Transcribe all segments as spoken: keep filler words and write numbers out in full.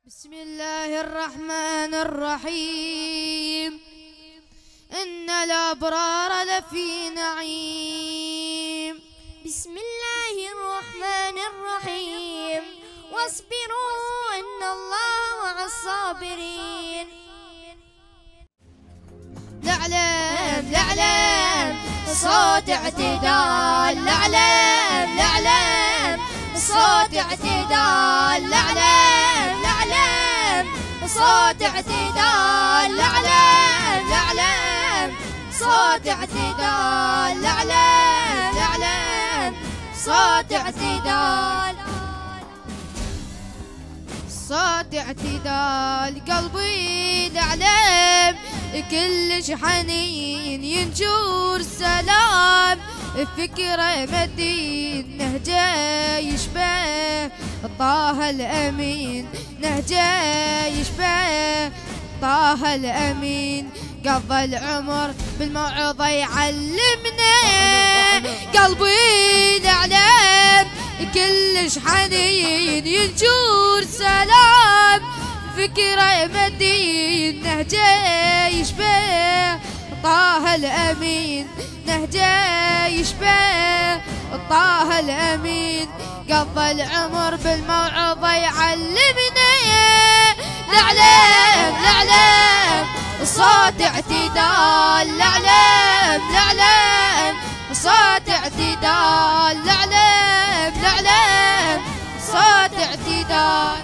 بسم الله الرحمن الرحيم. إن الأبرار لفي نعيم. بسم الله الرحمن الرحيم. واصبروا إن الله مع الصابرين. لعلم لعلم صوت اعتدال، لعلم لعلم صوت اعتدال، لعلم لعلم صوت اعتدال، لعلم لعلم صوت اعتدال، لعلم لعلم صوت اعتدال، صوت اعتدال. قلبي لعلم كلش حنين ينشور سلام، فكرة مدين نهجه يشبه طه الأمين، نهجه يشبه طه الأمين. قضى العمر بالموعظة يعلمنا، قلبي لعلم كلش حنين ينشور سلام، فكرة مدين نهجه يشبه طه الأمين، نهجه يشبه طه الأمين. قضى العمر بالموعظة يعلمنا، لعلم لعلم صوت اعتدال، لعلم لعلم صوت اعتدال، لعلم لعلم صوت اعتدال،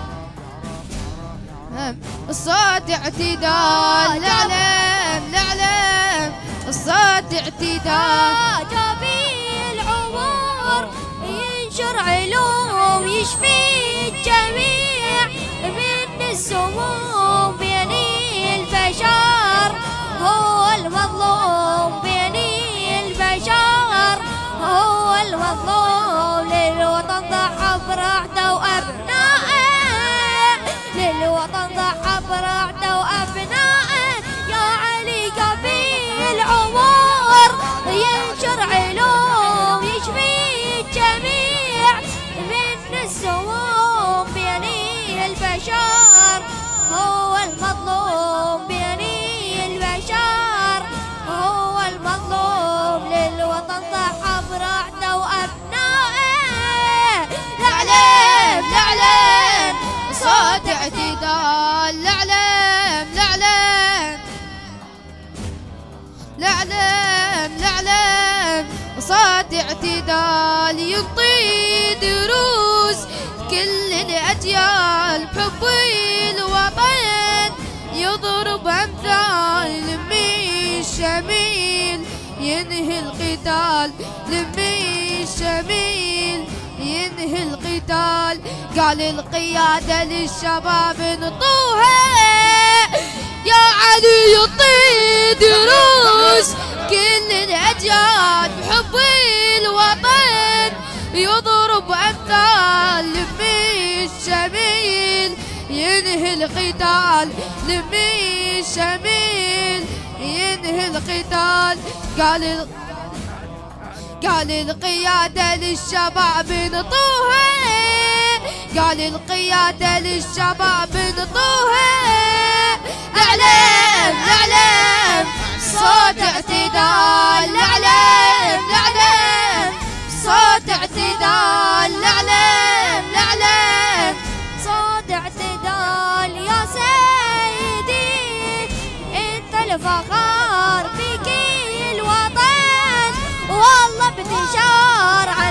صوت اعتدال، لعلم لعلم صوت اعتدال. جميل عمر ينشر علوم يشفي الجميع من السموم بين البشر، هو المظلوم بين البشر، هو المظلوم. للوطن ضحى برعته وأبنائه، للوطن ضحى برعته وأبنائه. يا علي قبيل عمر ينشر علوم يشفي الجميع من السموم بين البشر، هو المظلوم بين البشر، هو المظلوم. للوطن ضحى برعته وأبنائه، لعلم لعلم صوت اعتدال، لعلم لعلم لعلم لعلم صوت اعتدال. ينطي دروس كل الأجيال بحب الوطن، يضرب أمثال لمي الشميل ينهي القتال، لمي الشميل ينهي القتال. قال القيادة للشباب انطوها، يا علي يعطي دروس كل الأجيال بحب الوطن، يضرب أمثال لمي الشميل ينهي القتال، لمي الشميل ينهي القتال. قال قال القيادة للشباب انطوها، قال القيادة للشباب انطوها، لعلم لعلم صوت اعتدال، لعلم لعلم صوت اعتدال، لعلم لعلم صوت اعتدال. يا سيدي انت الفخار فيك الوطن، والله بتشار